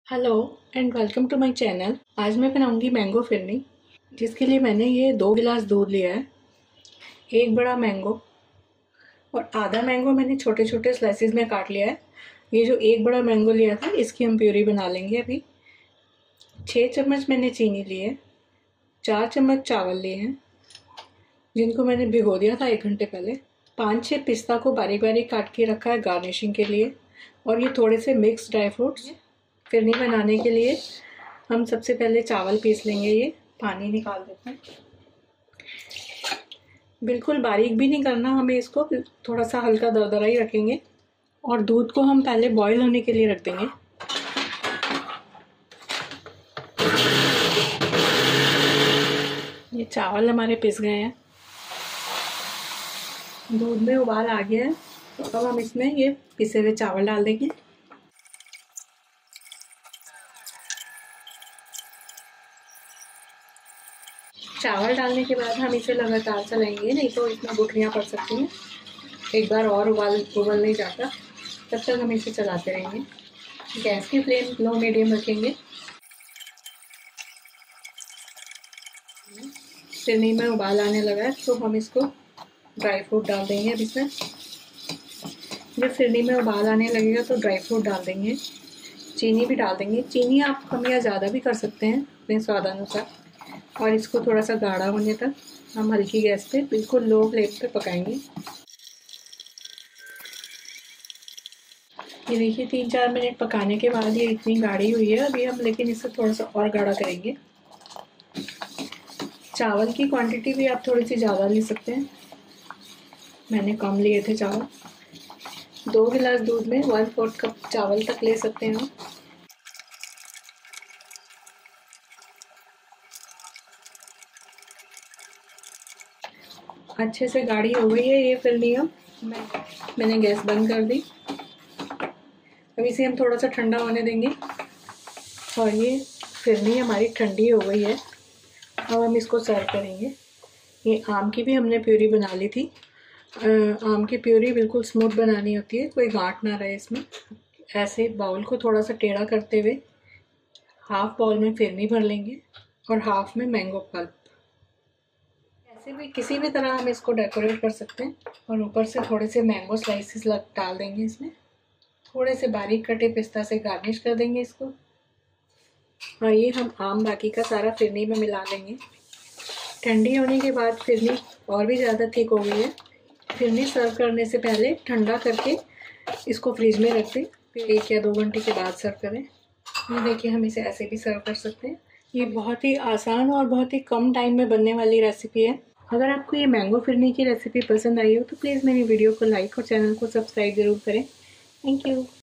Hello and welcome to my channel. आज मैं बनाऊंगी मैंगो फिरनी, जिसके लिए मैंने ये 2 गिलास दूध लिया है, एक बड़ा मैंगो और आधा मैंगो मैंने छोटे छोटे स्लाइसिस में काट लिया है। ये जो एक बड़ा मैंगो लिया था इसकी हम प्यूरी बना लेंगे अभी। 6 चम्मच मैंने चीनी ली है, 4 चम्मच चावल लिए हैं जिनको मैंने भिगो दिया था 1 घंटे पहले। 5-6 पिस्ता को बारीक बारीक काट के रखा है गार्निशिंग के लिए। और ये थोड़े से मिक्स ड्राई फ्रूट्स। फिरनी बनाने के लिए हम सबसे पहले चावल पीस लेंगे। ये पानी निकाल देते हैं। बिल्कुल बारीक भी नहीं करना हमें इसको, थोड़ा सा हल्का दरदरा ही रखेंगे। और दूध को हम पहले बॉईल होने के लिए रख देंगे। ये चावल हमारे पिस गए हैं, दूध में उबाल आ गया है, तो अब हम इसमें ये पिसे हुए चावल डाल देंगे। चावल डालने के बाद हम इसे लगातार चलाएंगे, नहीं तो इसमें गुठलियाँ पड़ सकती हैं। एक बार और उबल नहीं जाता, तब तक हम इसे चलाते रहेंगे। गैस की फ्लेम लो मीडियम रखेंगे। फिरनी में उबाल आने लगा है तो हम इसको ड्राई फ्रूट डाल देंगे। अब इसमें जब फिरनी में उबाल आने लगेगा तो ड्राई फ्रूट डाल देंगे, चीनी भी डाल देंगे। चीनी आप कम या ज़्यादा भी कर सकते हैं अपने स्वादानुसार। और इसको थोड़ा सा गाढ़ा होने तक हम हल्की गैस पे बिल्कुल लो फ्लेम पे पकाएंगे। ये देखिए 3-4 मिनट पकाने के बाद ये इतनी गाढ़ी हुई है। अभी हम लेकिन इसे थोड़ा सा और गाढ़ा करेंगे। चावल की क्वांटिटी भी आप थोड़ी सी ज़्यादा ले सकते हैं, मैंने कम लिए थे चावल। 2 गिलास दूध में 1/4 कप चावल तक ले सकते हैं आप। अच्छे से गाढ़ी हो गई है ये फिरनी। अब मैंने गैस बंद कर दी। अब इसे हम थोड़ा सा ठंडा होने देंगे। और ये फिरनी हमारी ठंडी हो गई है। अब हम इसको सर्व करेंगे। ये आम की भी हमने प्यूरी बना ली थी। आम की प्यूरी बिल्कुल स्मूथ बनानी होती है, कोई गांठ ना रहे इसमें। ऐसे बाउल को थोड़ा सा टेढ़ा करते हुए हाफ बाउल में फिरनी भर लेंगे और हाफ में मैंगो पल्प। ऐसे भी किसी भी तरह हम इसको डेकोरेट कर सकते हैं। और ऊपर से थोड़े से मैंगो स्लाइसिस डाल देंगे इसमें। थोड़े से बारीक कटे पिस्ता से गार्निश कर देंगे इसको। और ये हम आम बाकी का सारा फिरनी में मिला लेंगे। ठंडी होने के बाद फिरनी और भी ज़्यादा थिक हो गई है। फिरनी सर्व करने से पहले ठंडा करके इसको फ्रिज में रख दें, फिर 1 या 2 घंटे के बाद सर्व करें। ये देखिए हम इसे ऐसे भी सर्व कर सकते हैं। ये बहुत ही आसान और बहुत ही कम टाइम में बनने वाली रेसिपी है। अगर आपको ये मैंगो फिरनी की रेसिपी पसंद आई हो तो प्लीज़ मेरी वीडियो को लाइक और चैनल को सब्सक्राइब ज़रूर करें। Thank you.